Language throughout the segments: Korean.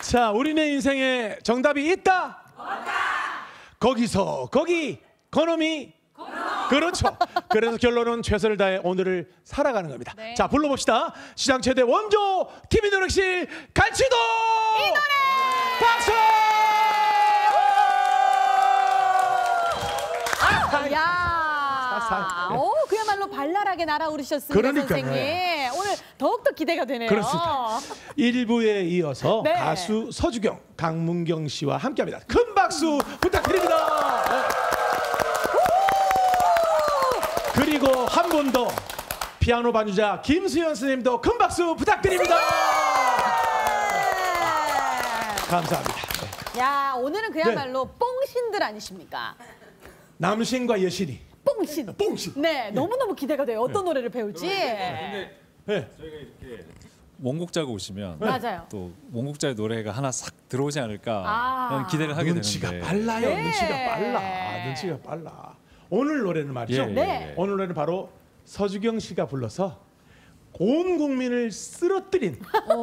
자, 우리네 인생에 정답이 있다. 없다. 거기서 거기 그놈이 그렇죠. 그래서 결론은 최선을 다해 오늘을 살아가는 겁니다. 네. 자, 불러봅시다. 시장 최대 원조 TV 노력실 갈치도 이 노래 박수. 야, 그야말로 발랄하게 날아오르셨습니다, 그러니까요. 선생님. 오늘 더욱더 기대가 되네요. 그렇습니다. 1부에 이어서 네. 가수 서주경, 강문경 씨와 함께합니다. 큰 박수 부탁드립니다. 네. 그리고 한 분 더 피아노 반주자 김수현 선생님도 큰 박수 부탁드립니다. 감사합니다. 네. 야, 오늘은 그야말로 뽕신들 아니십니까? 남신과 여신이. 뽕신. 뽕신. 네, 너무너무 기대가 돼요. 어떤 노래를 배울지. 네. 저희가 이렇게 원곡자가 오시면 맞아요. 또 원곡자의 노래가 하나 싹 들어오지 않을까 아. 그런 기대를 하게 눈치가 되는데 빨라요. 네. 눈치가 빨라. 눈치가 빨라. 오늘 노래는 말이죠. 네. 오늘 노래는 바로 서주경 씨가 불러서 온 국민을 쓰러뜨린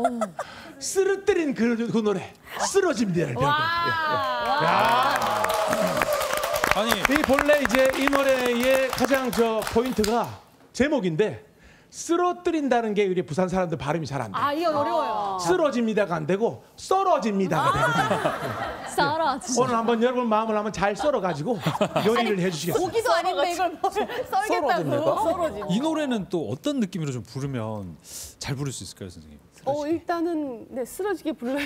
그 노래 쓰러집니다를 배울 거예요. 야. 아니 이 본래 이제 이 노래의 가장 포인트가 제목인데 쓰러뜨린다는 게 우리 부산 사람들 발음이 잘 안 돼. 아, 이거 어려워요. 쓰러집니다가 안 되고 썰어집니다가 되거든요. 썰어지. 오늘 한번 여러분 마음을 한번 잘 썰어가지고 요리를 해주시겠어요? 고기도 아닌데 이걸 뭘 썰겠다고. 썰어지. 이 노래는 또 어떤 느낌으로 좀 부르면 잘 부를 수 있을까요, 선생님? 일단은 네, 쓰러지게 불러요.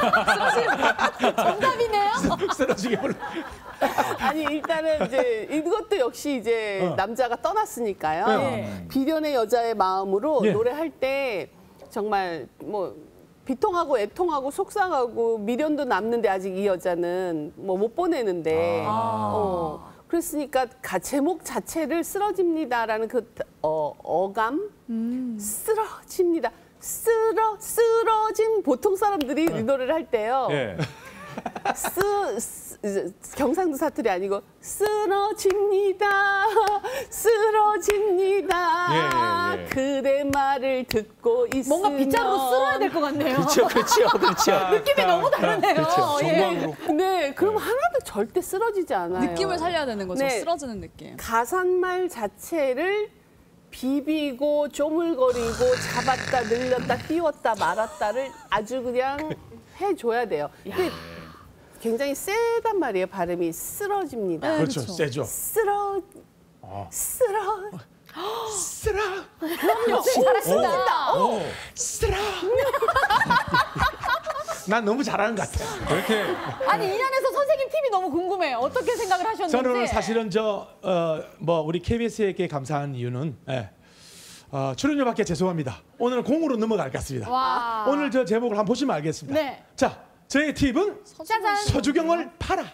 정답이네요. 쓰러지게 불러. 아니 일단은 이제 이것도 역시 이제 남자가 떠났으니까요. 네. 비련의 여자의 마음으로 네. 노래할 때 정말 뭐 비통하고 애통하고 속상하고 미련도 남는데 아직 이 여자는 뭐 못 보내는데 그랬으니까 제목 자체를 쓰러집니다라는 그 어감 쓰러집니다. 쓰러진 보통 사람들이 이 노래를 할 때요. 예. 경상도 사투리 아니고 쓰러집니다. 예, 예. 그대 말을 듣고 있으면 뭔가 빗자루로 쓸어야 될 것 같네요. 그렇죠. 느낌이 너무 다르네요. 그렇죠. 예. 정광으로. 네, 그럼 하나도 절대 쓰러지지 않아요. 느낌을 살려야 되는 거죠. 네. 쓰러지는 느낌. 가사말 자체를 비비고 쪼물거리고 잡았다 늘렸다 띄웠다 말았다를 아주 그냥 해줘야 돼요. 근데 굉장히 세단 말이에요. 발음이 쓰러집니다. 네, 그렇죠, 세죠. 쓰러 그럼요. 잘하신다. 쓰러. 난 너무 잘하는 것 같아. 그렇게 아니, 이 안에서 선생님 팁이 너무 궁금해요. 어떻게 생각을 하셨는지. 저는 사실은 우리 KBS에게 감사한 이유는 출연료 받게 죄송합니다. 오늘은 공으로 넘어갈 것 같습니다. 와. 오늘 저 제목을 한번 보시면 알겠습니다. 네. 자, 저의 팁은 짜잔. 서주경을 팔아.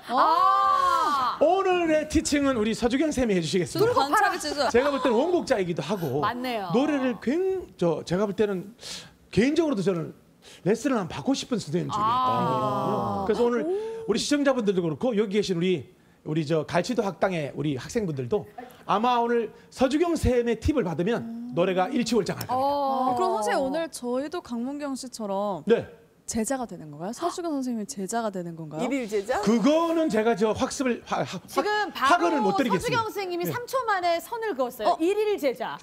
오늘의 티칭은 우리 서주경 쌤이 해주시겠습니다. 관찰을 찢어. 제가 볼 때는 원곡자이기도 하고 맞네요. 노래를 제가 볼 때는 개인적으로도 저는 레슨을 한번 받고 싶은 선생님 중에 한 분이거든요. 그래서 오늘 우리 시청자분들도 그렇고 여기 계신 우리 갈치도 학당의 우리 학생분들도 아마 오늘 서주경 쌤의 팁을 받으면 노래가 일치월장할 겁니다. 그럼 선생님 오늘 저희도 강문경 씨처럼 네. 제자가 되는 건가요? 서주경 선생님이 제자가 되는 건가요? 일일 제자? 그거는 제가 학습을 지금 학원을 바로 못 드리겠습니다. 서주경 선생님이 3초 만에 선을 그었어요. 일일 제자.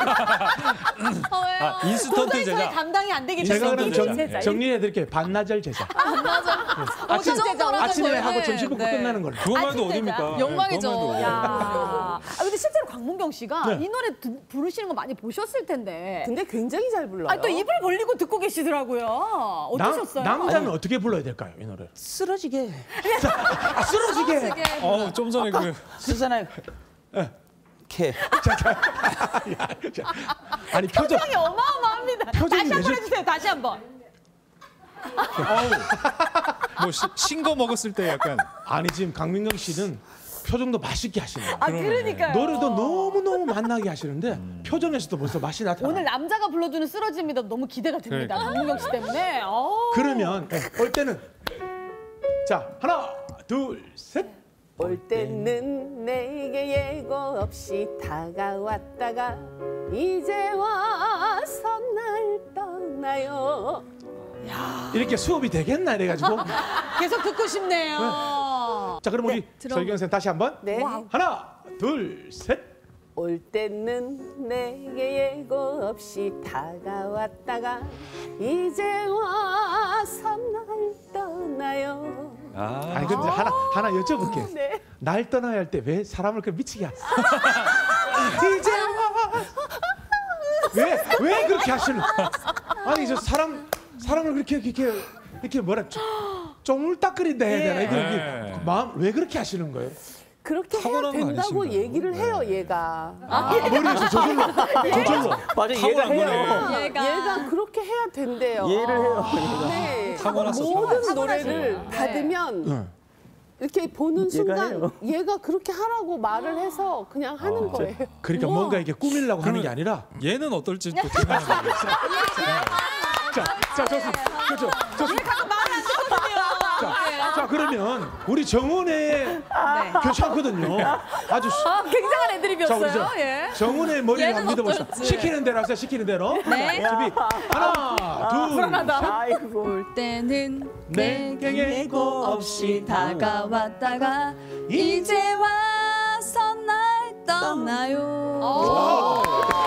왜요? 인스턴트 도저히 저희 제자. 감당이 안 되기 제가 때문에 그럼 일일 제자. 정리해드릴게요. 반나절 제자. 오전 제자. 아침에 하고 네. 점심 먹고 네. 끝나는 걸로. 그것만 해도 아침 제자. 어딥니까? 영광이죠. 네, 그것만 해도. 야. 근데 실제로 강문경 씨가 네. 이 노래 부르시는 거 많이 보셨을 텐데. 근데 굉장히 잘 불러요. 또 입을 벌리고 듣고 계시더라고요. 어떠셨어요? 남자는 어떻게 불러야 될까요, 이 노래? 쓰러지게 쓰러지게. 좀 전에 그 쓰잖아요. 캐. 아니 표정. 표정이 어마어마합니다. 표정이 다시 한번 내줄- 해주세요. 다시 한번. 뭐 신거 먹었을 때 약간 아니 지금 강민경 씨는 표정도 맛있게 하시네요. 그러니까요. 노래도 너무너무 맛나게 하시는데 표정에서도 벌써 맛이 나타나. 오늘 남자가 불러주는 쓰러집니다. 너무 기대가 됩니다. 그러니까요. 강문경 씨 때문에. 그러면 올 때는 자 하나 둘 셋. 올 때는 내게 예고 없이 다가왔다가 이제 와서 날 떠나요. 이렇게 수업이 되겠나 이래가지고. 계속 듣고 싶네요. 자, 그럼 우리 들어보세요. 설경 선생 다시 한번. 네. 하나, 둘, 셋. 올 때는 내게 예고 없이 다가왔다가 이제 와서 날 떠나요. 아니 근데 하나 여쭤볼게. 네. 날 떠나야 할 때 왜 사람을 그 미치게 하세요? 이제 와. 왜 그렇게 하시는? 아니 저 사람을 이렇게 뭐라 쪼물딱거린다 해야 되나? 이게 네. 마음 왜 그렇게 하시는 거예요? 그렇게 해야 타고난 거 된다고 아니신가요? 얘기를 해요, 얘가. 머리에서 저절로. 맞아, 얘가 타고난 해요. 거네. 얘가 그렇게 해야 된대요. 얘를 해요. 네. 타고났어, 모든 노래를 네. 받으면 이렇게 보는 순간 해요. 얘가 그렇게 하라고 말을 해서 그냥 하는 거예요. 그러니까 뭔가 이렇게 꾸밀려고 하는 게 아니라. 얘는 어떨지 또 궁금하네요. 자, 좋습니다. 그렇죠. 좋습니다. 자, 그러면 우리 정은의 괜찮거든요. 아주 굉장한 자, 우리 애드립이었어요. 예. 정은의 머리를 얘는 한번 믿어보시죠. 어떨지. 시키는 대로 하세요. 시키는 대로. 네. 준비. 하나, 둘, 셋. 아이고. 올 때는 내게 내게 예고 없이 다가왔다가 이제 와서 날 떠나요.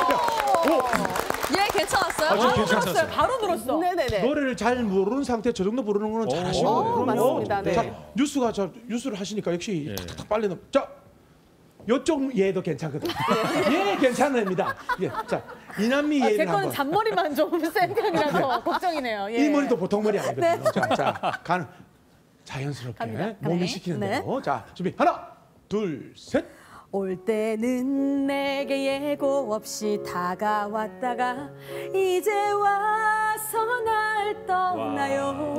예, 괜찮았어요? 아, 좀 바로 괜찮았어요. 들었어요. 바로 들었어. 네네네. 노래를 잘 모르는 상태 저 정도 부르는 거는 잘하시는 오, 거예요. 맞습니다. 네. 자, 뉴스를 하시니까 역시 탁탁 빨리 넘. 자, 요쪽 얘도 괜찮거든요. 얘 괜찮은 애입니다. 예, 자, 이남미 제 얘를 거는 한번. 잔머리만 좀 센 편이라서 걱정이네요. 예. 이 머리도 보통 머리 아니거든요. 자, 가는 자연스럽게 갑니다. 몸이 네. 시키는 네. 대로. 자, 준비. 하나, 둘, 셋. 올 때는 내게 예고 없이 다가왔다가 이제 와서 날 떠나요.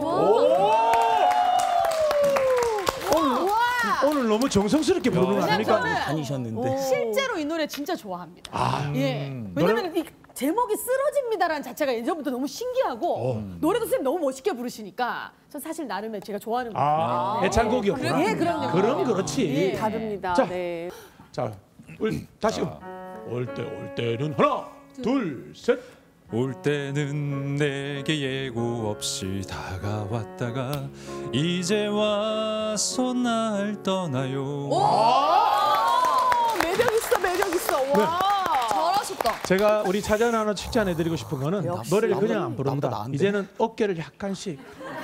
오늘 너무 정성스럽게 부르는 거 아닙니까? 저는 다니셨는데. 실제로 이 노래 진짜 좋아합니다. 예. 왜냐면 이 제목이 쓰러집니다라는 자체가 예전부터 너무 신기하고 노래도 선생님 너무 멋있게 부르시니까 전 사실 나름의 제가 좋아하는 곡. 애창곡이었구나. 예, 그럼요. 그럼 그렇지. 예. 다릅니다. 자. 네. 자, 다시 올 때는 하나, 둘, 셋. 올 때는 내게 예고 없이 다가왔다가 이제 와서 날 떠나요. 매력 있어, 매력 있어. 와. 잘하셨다. 제가 우리 차전 하나 칭찬해드리고 싶은 거는 노래를 그냥 안 나보다 부른다. 나은데? 이제는 어깨를 약간씩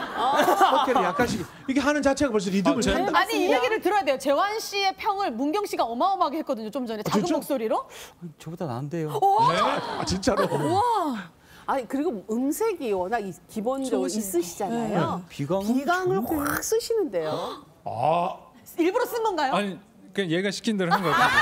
이게 하는 자체가 벌써 리듬을 탄다. 아니 이 얘기를 들어야 돼요. 재환 씨의 평을 문경 씨가 어마어마하게 했거든요. 좀 전에 작은 진짜? 목소리로. 저보다 나은데요. 아, 진짜로. 아니 그리고 음색이 워낙 기본적으로 있으시잖아요. 비강을 확 쓰시는데요. 아, 일부러 쓴 건가요? 아니 그냥 얘가 시킨 대로 한 것 같아요.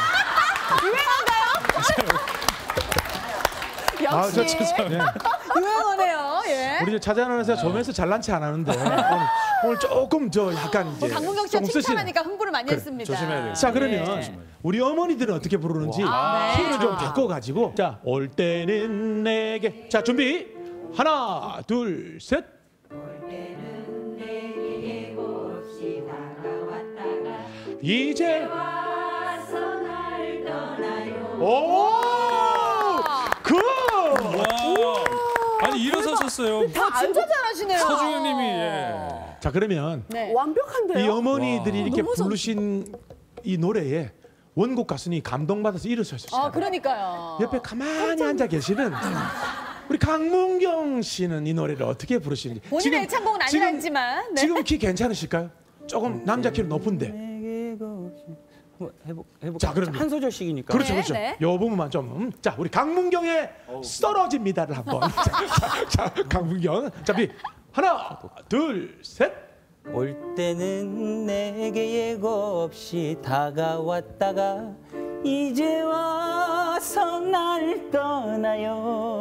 역시 유행어네요. 예. 우리 차전 하나에서 점에서 잘난 체 안 하는데 오늘 조금 저 약간 이제 강문경 씨가 조금 쓰시는. 칭찬하니까 흥분을 많이 했습니다. 조심해야 돼요. 자, 그러면 우리 어머니들은 어떻게 부르는지 키를 좀 바꿔가지고 자, 올 때는 내게. 자, 준비. 하나, 둘, 셋. 이제 와서 날 떠나요. 오! 와. 아니 일어서셨어요. 다 진짜 잘하시네요. 서주현님이 예. 자, 그러면 네. 완벽한데요. 이 어머니들이 이렇게 너무 부르신 이 노래에 원곡 가수니 감동받아서 일어서셨어요. 아 그러니까요. 옆에 가만히 앉아 계시는 우리 강문경 씨는 이 노래를 어떻게 부르시는지. 본인의 애창곡은 아니지만 네. 지금 키 괜찮으실까요? 조금 남자 키는 높은데. 내게 예고 없이. 해볼까? 자, 그럼 한 소절씩이니까. 그렇죠, 네, 그렇죠. 네. 요 부분만 좀. 자, 우리 강문경의 쓰러집니다를 한번. 자, 강문경. 자, 하나, 둘, 셋. 올 때는 내게 예고 없이 다가왔다가 이제 와서 날 떠나요.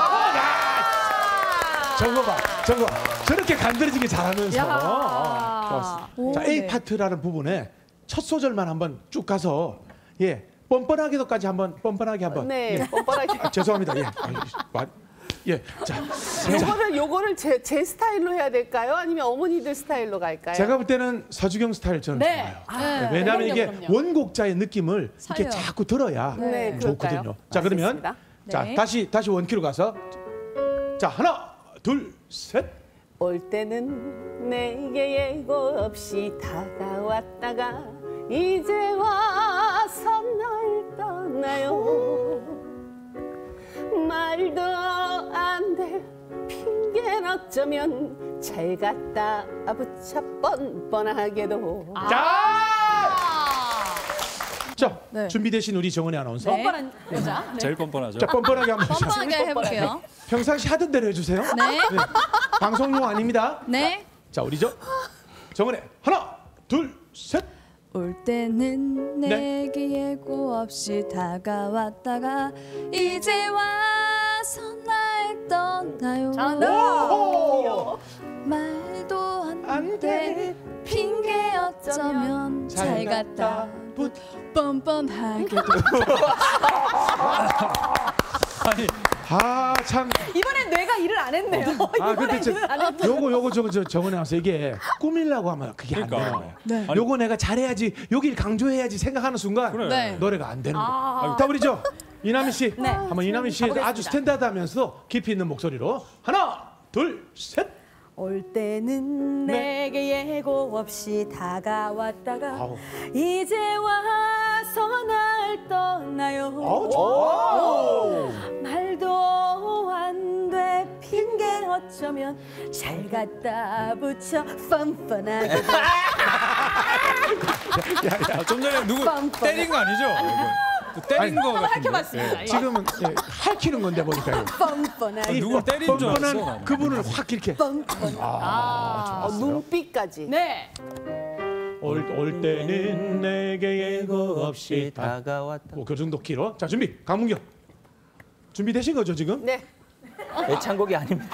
저거 봐. 저렇게 간드러지게 잘하면서. 야. 좋았어. 자, A 파트라는 부분에 첫 소절만 한번 쭉 가서 뻔뻔하게도까지 한번 뻔뻔하게 한번. 네, 뻔뻔하게. 죄송합니다. 예. 자, 요거를 제 스타일로 해야 될까요? 아니면 어머니들 스타일로 갈까요? 제가 볼 때는 서주경 스타일 저는 네. 좋아요. 왜냐하면 이게 그럼요. 원곡자의 느낌을 이렇게 살려요. 자꾸 들어야 네, 좋거든요. 그럴까요? 자, 그러면 알겠습니다. 자, 네. 다시 원키로 가서 자, 하나, 둘, 셋. 올 때는 내게 예고 없이 다가왔다가 이제 와서 날 떠나요. 말도 안 될 핑계는 어쩌면 잘 갖다 붙여 뻔뻔하게도. 자, 네. 준비되신 우리 정은혜 아나운서. 뻔뻔한 여자. 네. 제일 뻔뻔하죠. 자, 뻔뻔하게 한번 해주세요. 뻔뻔하게 해볼게요. 평상시 하던 대로 해주세요. 네. 방송용 아닙니다. 네. 자, 우리 정은혜 하나, 둘, 셋. 올 때는 네. 내게 예고 없이 다가왔다가 이제 와서 날 떠나요. 오! 말도 안 안 돼. 돼. 핑계 어쩌면 잘 갖다 붙. 뻔뻔하게도. 아니 아, 참. 이번엔 뇌가 일을 안 했네요. 아, 근데 이번엔 일을 안 했네. 요거 정은혜 아나운서 이게 꾸밀라고 하면 그게 안 그러니까. 돼요. 네. 아니, 요거 내가 잘해야지, 여길 강조해야지 생각하는 순간 그래. 네. 노래가 안 되는 거예요. 자, 우리 이남희 씨. 네. 한번 이남희 씨 가보겠습니다. 아주 스탠다드하면서 깊이 있는 목소리로 하나, 둘, 셋. 올 때는 네. 내게 예고 없이 다가왔다가 아우. 이제 와서 날 떠나요. 아우, 좋아. 말도 안 돼 핑계 어쩌면 잘 갖다 붙여 뻔뻔하게. 아, 좀 전에 누구 뻔뻔해. 때린 거 아니죠? 또 때린 거 한번 같은데. 밝혀봤습니다. 지금은 핥히는 건데 보니까요. 뻔뻔하게. 이 누굴 때린 줄 알았어, 뻔뻔한 나는. 그분을 확 이렇게 뻔뻔. 눈빛까지. 네. 올 때는 내게 예고 없이 다가왔다. 그 정도 키로. 자, 준비. 강문경. 준비되신 거죠, 지금? 네. 애창곡이 아닙니다.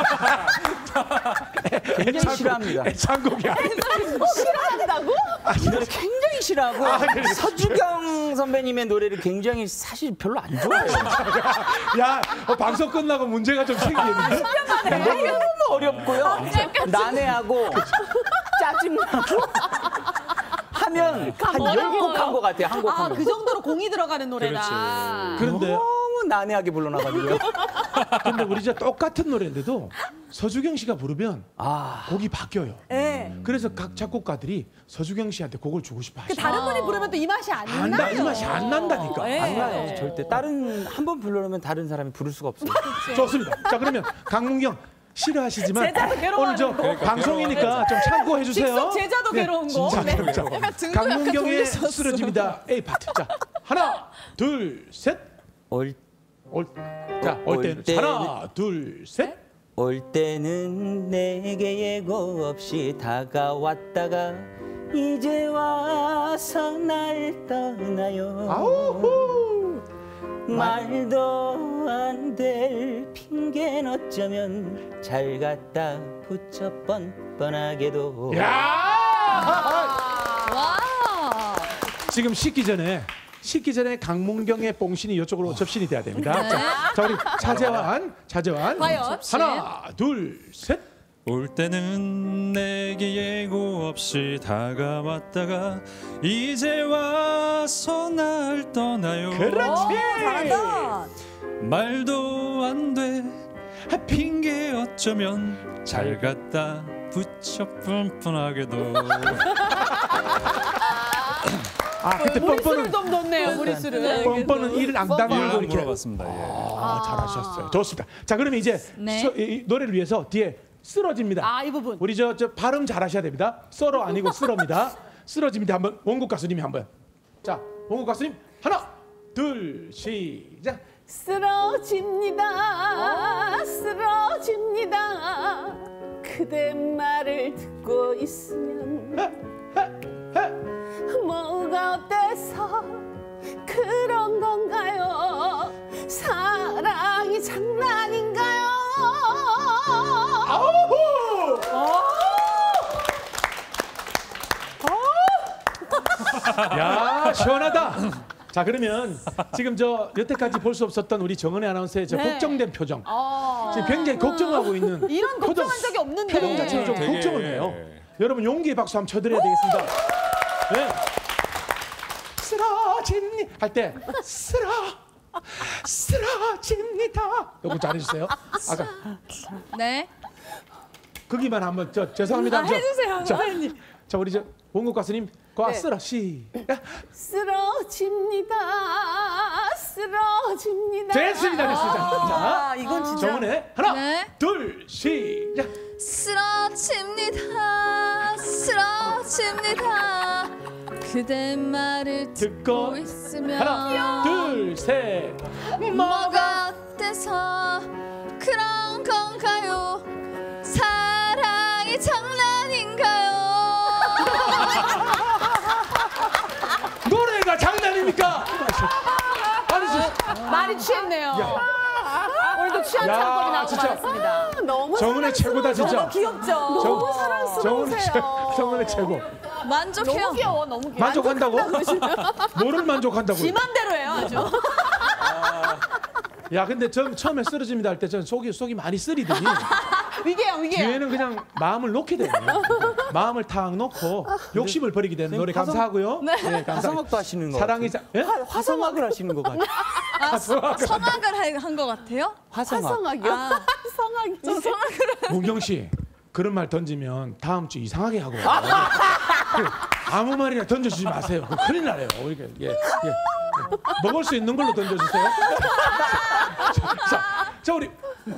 굉장히 싫어합니다. 애창곡이 아니라. 싫어한다고? 이 노래 굉장히 싫어하고 그래. 서주경 선배님의 노래를 굉장히 사실 별로 안 좋아해요. 야, 방송 끝나고 문제가 좀 생기는데. 너무 어렵고요. 난해하고 짜증나고 하면 한 10곡 한 것 같아요. 한 곡 한 곡. 그 정도로 공이 들어가는 노래다. 그런데 너무 난해하게 불러놔가지고요. 근데 우리 진짜 똑같은 노래인데도 서주경 씨가 부르면 아, 곡이 바뀌어요. 네. 그래서 각 작곡가들이 서주경 씨한테 곡을 주고 싶어 그 하시죠. 다른 분이 부르면 또 이 맛이 안 안 나요. 나, 이 맛이 안 난다니까. 네. 안 나요. 절대. 다른 한 번 불러놓으면 다른 사람이 부를 수가 없어요. 좋습니다. 자, 그러면 강문경 싫어하시지만 제자도 괴로워하는 오늘 저 거. 방송이니까 좀 참고해 주세요. 직속 제자도 괴로운 거. 자, 네. 자, 등도 약간 강문경의 돌리셨어. 쓰러집니다. A 파트. 자, 하나, 둘, 셋. 올 때는 하나, 둘, 셋. 올 때는 내게 예고 없이 다가왔다가 이제 와서 날 떠나요. 아우후. 말도 안 될 핑계는 어쩌면 잘 갖다 붙여 뻔뻔하게도. 야! 와. 지금 씻기 전에 강문경의 봉신이 이쪽으로 접신이 돼야 됩니다. 네. 자, 우리 차재환. 과연? 하나, 둘, 셋. 올 때는 내게 예고 없이 다가왔다가 이제 와서 날 떠나요. 그렇지. 잘한다. 말도 안 돼 핑계 어쩌면 잘 갖다 붙여 뻔뻔하게도. 아, 그때 무리수를 좀 넣네요. 무리수를. 뻔뻔은 이를 안 담고 이걸 이렇게. 물어봤습니다. 예. 잘하셨어요. 좋습니다. 자, 그러면 이제 네. 이 노래를 위해서 뒤에 쓰러집니다. 이 부분. 우리 저 발음 잘하셔야 됩니다. 썰어 아니고 쓰러입니다. 쓰러집니다. 한번 원곡 가수님이 한번. 자, 원곡 가수님 하나, 둘, 시작. 쓰러집니다. 쓰러집니다. 그대 말을 듣고 있으면 뭐가 어때서 그런 건가요? 사랑이 장난인가요? 아우! 야, 시원하다. 자, 그러면 지금 저 여태까지 볼 수 없었던 우리 정은혜 아나운서의 저 네. 걱정된 표정. 지금 굉장히 걱정하고 있는 이런 걱정한 적이 없는데. 표정 자체가 좀 되게- 걱정을 해요. 여러분 용기의 박수 한번 쳐드려야 되겠습니다. 네. 쓰러집니 할 때 쓰러집니다. 요거 잘해주세요. 아까 네. 거기만 한번 죄송합니다. 해주세요, 자, 선생님. 자 우리 원국 가수님 과 쓰러 시작. 쓰러집니다. 쓰러집니다. 됐습니다. 자, 이건 진짜. 정은혜 하나, 네. 둘, 시작. 쓰러집니다. 쓰러집니다. 그대 말을 듣고 듣고 있으면 하나, 둘, 셋. 뭐가 어때서 그런 건가요? 사랑이 장난인가요? 노래가 장난입니까? 아니, 많이 취했네요. 오늘도 취한 야, 창법이 나오고 진짜. 말았습니다. 너무 정은혜 최고다 진짜. 너무 귀엽죠? 너무 사랑스러우세요. 정은혜 최고. 만족해요. 너무 귀여워, 너무 귀여워. 만족한다고? 뭐를 만족한다고? 지 맘대로 해요, 아주. 야, 근데 전 처음에 쓰러집니다 할 때 전 속이 많이 쓰리더니 위계요. 뒤에는 그냥 마음을 놓게 되네요. 마음을 탁 놓고 욕심을 버리게 되는 노래 감사하고요. 네, 감사합니다. 화성학도 하시는 거 사랑이 같아요. 예? 화성학을 하시는 것 같아요. 성악을 한 것 같아요? 화성학. 성악이요? 성악이. 문경 씨 그런 말 던지면 다음 주 이상하게 하고 와요. 아무 말이나 던져주지 마세요. 그거 큰일 나요. 이게 예. 먹을 수 있는 걸로 던져주세요. 자 우리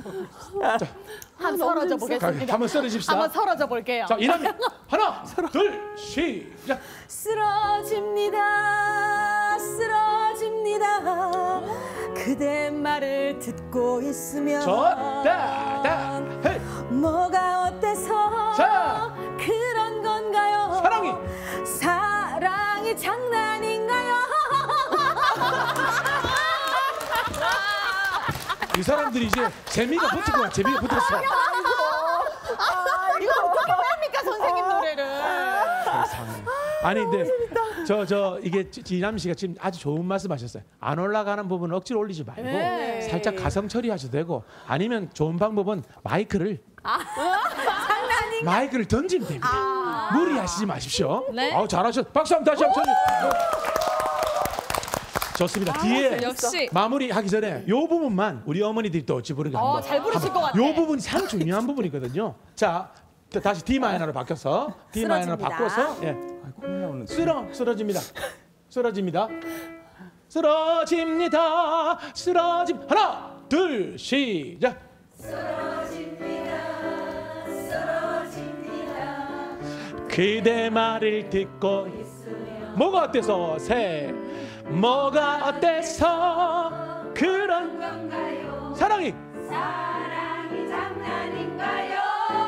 한번 서러져 보겠습니다. 한번 쓰러집시다. 한번 서러져 볼게요. 자 이남이 하나, 둘, 시작. 쓰러집니다. 쓰러집니다. 그대 말을 듣고 있으면 저다다 헤이 뭐가 어때서 자. 그런 건가요? 사랑이 장난인가요? 이 사람들이 이제 재미가 붙을 거야. 재미가 붙었어. 이거 어떻게 뺍니까 선생님 노래를? 아니 근데 저 이게 이남 씨가 지금 아주 좋은 말씀하셨어요. 안 올라가는 부분 억지로 올리지 말고 네. 살짝 가성 처리하셔도 되고 아니면 좋은 방법은 마이크를 마이크를 던지면 됩니다. 무리하시지 마십시오. 네. 아우 잘하셨. 박수 한번 다시 한번 쳐주세요. 좋습니다. 뒤에 역시. 마무리하기 전에 요 부분만 우리 어머니들이 또 어찌 부르게 한번 잘 부르실 것 같아. 요 부분이 참 중요한 부분이거든요. 자 다시 D 마이너로 바뀌어서 D 마이너로 바꿔서 예. 쓰러집니다. 쓰러집니다. 쓰러짐 하나 둘 시작. 그대 말을 듣고 뭐가 어때서 뭐가 어때서 그런 건가요? 사랑이 장난인가요?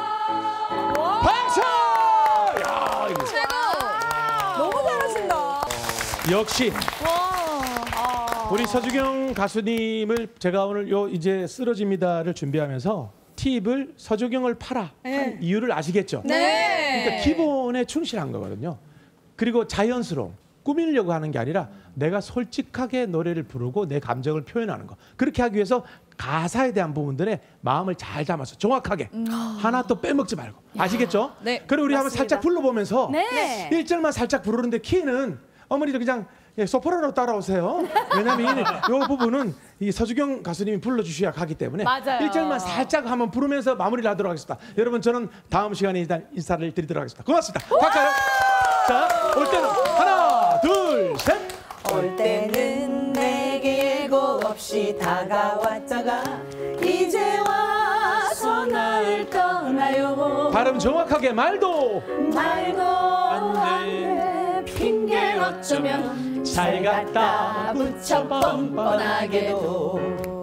박수! 야, 이거. 너무 잘하신다. 역시 우리 서주경 가수님을 제가 오늘 요 이제 쓰러집니다를 준비하면서 팁을 서주경을 팔아 한 이유를 아시겠죠? 네. 그러니까 기본에 충실한 거거든요. 그리고 자연스러움, 꾸미려고 하는 게 아니라 내가 솔직하게 노래를 부르고 내 감정을 표현하는 거. 그렇게 하기 위해서 가사에 대한 부분들에 마음을 잘 담아서 정확하게 하나 또 빼먹지 말고. 아시겠죠? 네, 그리고 우리 한번 살짝 불러보면서 네. 1절만 살짝 부르는데 키는 어머니도 그냥 소프라노 따라오세요. 왜냐하면 이 부분은 이 서주경 가수님이 불러주셔야 하기 때문에 맞아요. 1절만 살짝 한번 부르면서 마무리를 하도록 하겠습니다. 여러분 저는 다음 시간에 일단 인사를 드리도록 하겠습니다. 고맙습니다. 갈까요? 자, 올 때는 하나, 둘, 셋. 올 때는 내게 예고 없이 다가왔다가 이제 와서 날 떠나요. 발음 정확하게 말도 말도 안돼 핑계 어쩌면 잘 갖다 붙여 뻔뻔하게도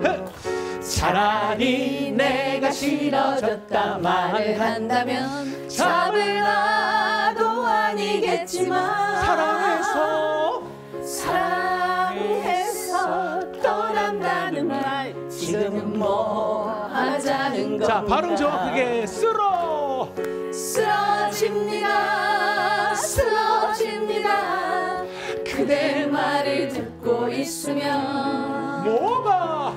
차라리 내가 싫어졌다 말을 한다면 잡을라도 아니겠지만 사랑해서 떠난다는 말 지금은 뭐 하자는 건가. 자, 발음 정확하게 쓰러집니다 그대 말을 듣고 있으면 뭐가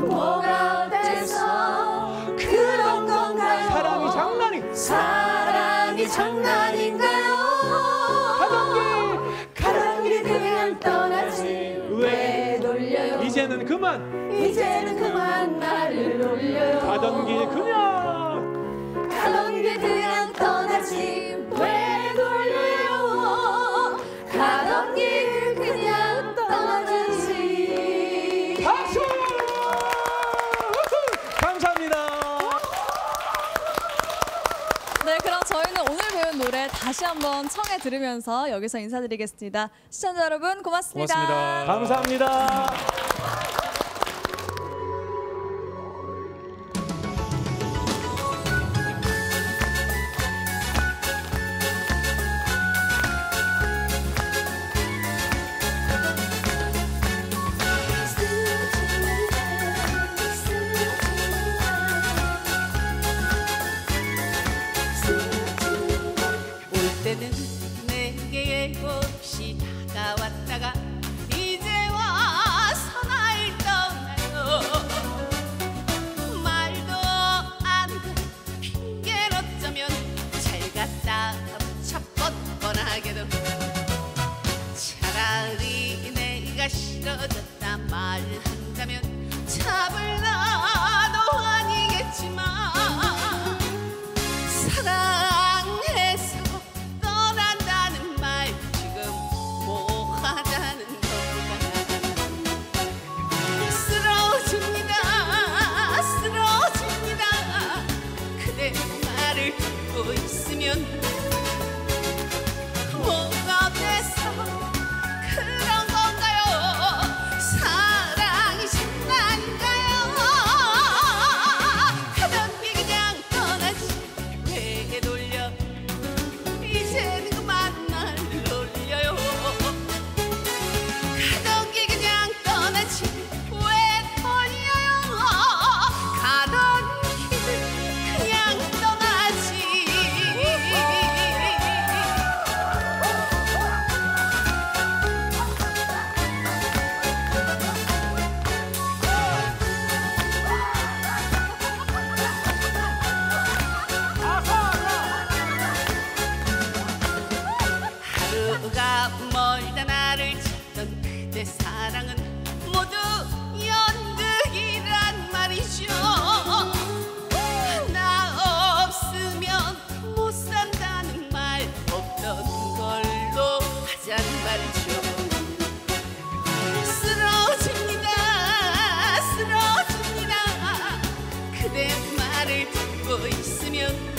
어때서 그런 건가요. 사랑이 장난인가요. 가던 길 그냥 떠나지 왜 돌려요. 이제는 그만 나를 놀려요. 가던 길 그냥 가던 길 좋은 노래 다시 한번 청해 들으면서 여기서 인사드리겠습니다. 시청자 여러분 고맙습니다. 고맙습니다. 감사합니다. 올 때는 네 개의 꽃이 다가왔다가 이제 와서 날 떠나요. 말도 안 돼 핑계를 어쩌면 잘 갖다 붙여 뻔뻔하게도 차라리 내가 싫어졌다 말한다면 잡을 나도 아니겠지만 사랑해서 떠난다는 말 지금 뭐 하자는 건가. 쓰러집니다 쓰러집니다 그대 말을 듣고 있으면 뭐가 돼서 그런 건가요. 사랑이 장난인가요. 하던 게 그냥 떠나지 왜 돌려 이제는 그만 날 놀려요. 가던 게 그냥 떠나지 왜 돌려요. 가던 길 그냥 떠나지. 하루가 멀다 나를 찾던 그대 사랑은 모두 연극이란 말이죠. 나 없으면 못 산다는 말 없던 걸로 하자는 말이죠. 쓰러집니다 쓰러집니다 그대 말을 듣고 있으면